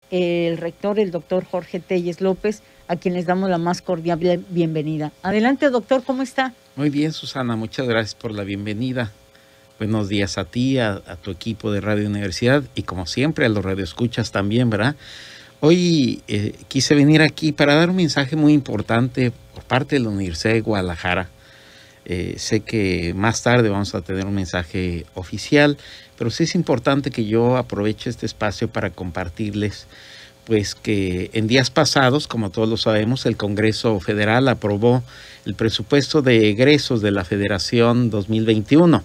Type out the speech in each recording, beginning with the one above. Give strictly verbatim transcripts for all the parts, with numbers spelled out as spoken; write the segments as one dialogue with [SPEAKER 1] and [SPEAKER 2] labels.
[SPEAKER 1] el rector, el doctor Jorge Telles López, a quien les damos la más cordial bienvenida. Adelante, doctor, ¿cómo está?
[SPEAKER 2] Muy bien, Susana, muchas gracias por la bienvenida. Buenos días a ti, a, a tu equipo de Radio Universidad y como siempre a los radioescuchas también, ¿verdad? Hoy eh, quise venir aquí para dar un mensaje muy importante por parte de la Universidad de Guadalajara. Eh, sé que más tarde vamos a tener un mensaje oficial, pero sí es importante que yo aproveche este espacio para compartirles pues que en días pasados, como todos lo sabemos, el Congreso Federal aprobó el presupuesto de egresos de la Federación dos mil veintiuno.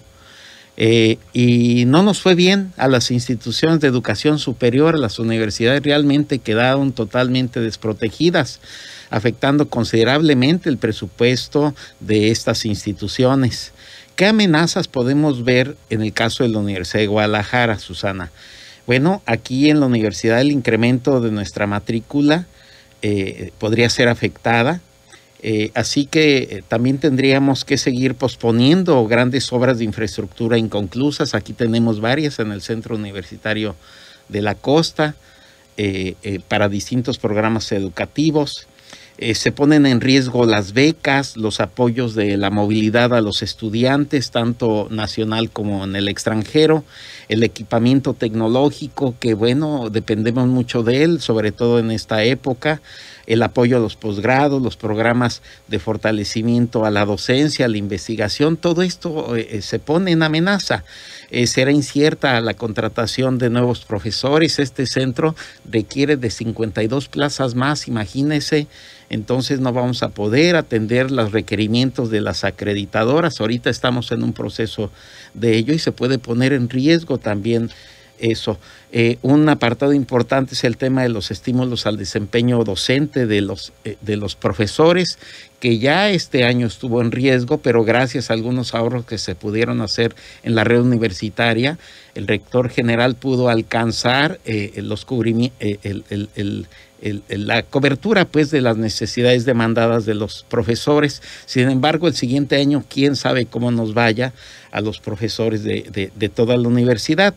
[SPEAKER 2] Eh, y no nos fue bien a las instituciones de educación superior, a las universidades realmente quedaron totalmente desprotegidas, afectando considerablemente el presupuesto de estas instituciones. ¿Qué amenazas podemos ver en el caso de la Universidad de Guadalajara, Susana? Bueno, aquí en la universidad el incremento de nuestra matrícula eh, podría ser afectada. Eh, así que eh, también tendríamos que seguir posponiendo grandes obras de infraestructura inconclusas. Aquí tenemos varias en el Centro Universitario de la Costa eh, eh, para distintos programas educativos. Eh, se ponen en riesgo las becas, los apoyos de la movilidad a los estudiantes, tanto nacional como en el extranjero, el equipamiento tecnológico, que bueno, dependemos mucho de él, sobre todo en esta época, el apoyo a los posgrados, los programas de fortalecimiento a la docencia, a la investigación, todo esto eh, se pone en amenaza. Eh, será incierta la contratación de nuevos profesores. Este centro requiere de cincuenta y dos plazas más, imagínense. Entonces no vamos a poder atender los requerimientos de las acreditadoras. Ahorita estamos en un proceso de ello y se puede poner en riesgo también eso. Eh, un apartado importante es el tema de los estímulos al desempeño docente de los, eh, de los profesores, que ya este año estuvo en riesgo, pero gracias a algunos ahorros que se pudieron hacer en la red universitaria, el rector general pudo alcanzar eh, los cubrimientos, eh, el, el, el, el, el, la cobertura pues, de las necesidades demandadas de los profesores. Sin embargo, el siguiente año, quién sabe cómo nos vaya a los profesores de, de, de toda la universidad.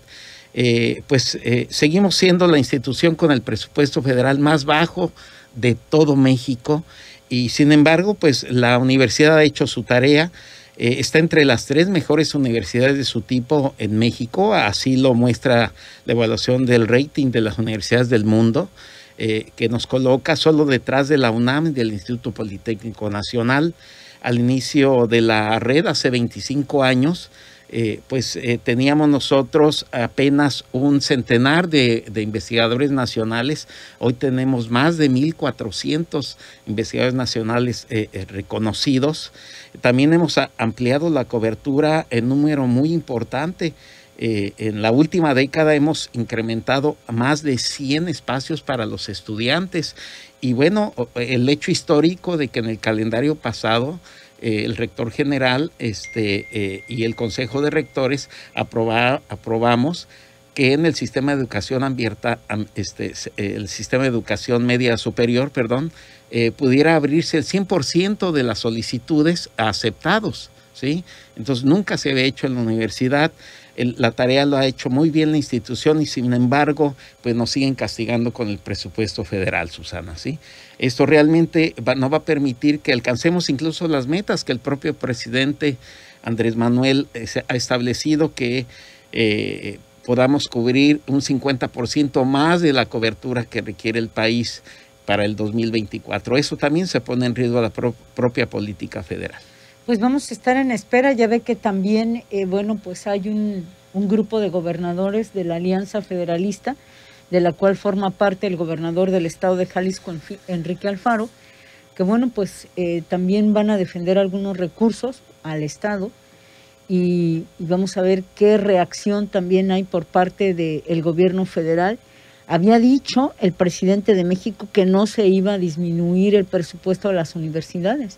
[SPEAKER 2] Eh, pues eh, seguimos siendo la institución con el presupuesto federal más bajo de todo México y sin embargo pues la universidad ha hecho su tarea, eh, está entre las tres mejores universidades de su tipo en México, así lo muestra la evaluación del rating de las universidades del mundo, eh, que nos coloca solo detrás de la UNAM y del Instituto Politécnico Nacional. Al inicio de la red hace veinticinco años, Eh, pues eh, teníamos nosotros apenas un centenar de, de investigadores nacionales. Hoy tenemos más de mil cuatrocientos investigadores nacionales eh, eh, reconocidos. También hemos ampliado la cobertura en número muy importante. Eh, en la última década hemos incrementado más de cien espacios para los estudiantes. Y bueno, el hecho histórico de que en el calendario pasado Eh, el rector general este, eh, y el Consejo de Rectores aproba, aprobamos que en el sistema de educación abierta, este, el sistema de educación media superior, perdón, eh, pudiera abrirse el cien por ciento de las solicitudes a aceptados, ¿sí? Entonces nunca se había hecho en la universidad. El, la tarea lo ha hecho muy bien la institución y sin embargo, pues nos siguen castigando con el presupuesto federal, Susana, ¿sí? Esto realmente va, no va a permitir que alcancemos incluso las metas que el propio presidente Andrés Manuel eh, ha establecido, que eh, podamos cubrir un cincuenta por ciento más de la cobertura que requiere el país para el dos mil veinticuatro. Eso también se pone en riesgo a la pro, propia política federal.
[SPEAKER 1] Pues vamos a estar en espera. Ya ve que también, eh, bueno, pues hay un, un grupo de gobernadores de la Alianza Federalista, de la cual forma parte el gobernador del estado de Jalisco, Enrique Alfaro, que bueno, pues eh, también van a defender algunos recursos al estado y, y vamos a ver qué reacción también hay por parte del gobierno federal. Había dicho el presidente de México que no se iba a disminuir el presupuesto de las universidades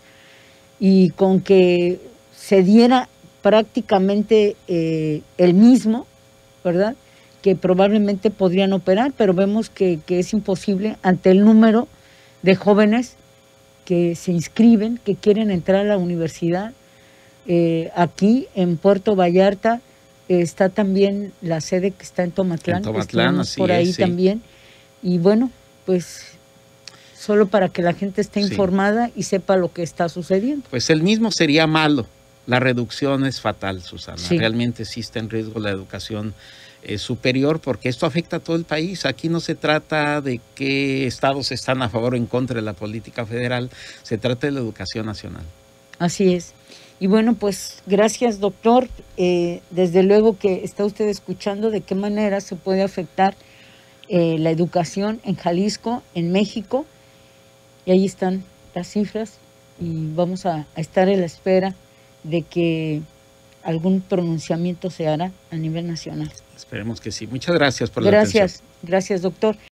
[SPEAKER 1] y con que se diera prácticamente eh, el mismo, ¿verdad?, que probablemente podrían operar, pero vemos que, que es imposible ante el número de jóvenes que se inscriben, que quieren entrar a la universidad. Eh, aquí en Puerto Vallarta eh, está también la sede que está en Tomatlán,
[SPEAKER 2] en Tomatlán, así
[SPEAKER 1] por ahí
[SPEAKER 2] es, sí.
[SPEAKER 1] también, Y bueno, pues solo para que la gente esté
[SPEAKER 2] Sí.
[SPEAKER 1] informada y sepa lo que está sucediendo.
[SPEAKER 2] Pues el mismo sería malo. La reducción es fatal, Susana.
[SPEAKER 1] Sí.
[SPEAKER 2] Realmente sí está en riesgo la educación eh, superior, porque esto afecta a todo el país. Aquí no se trata de qué estados están a favor o en contra de la política federal, se trata de la educación nacional.
[SPEAKER 1] Así es. Y bueno, pues gracias, doctor. Eh, desde luego que está usted escuchando de qué manera se puede afectar eh, la educación en Jalisco, en México. Y ahí están las cifras y vamos a, a estar en la espera de que algún pronunciamiento se hará a nivel nacional.
[SPEAKER 2] Esperemos que sí. Muchas gracias por la atención.
[SPEAKER 1] Gracias, gracias, doctor.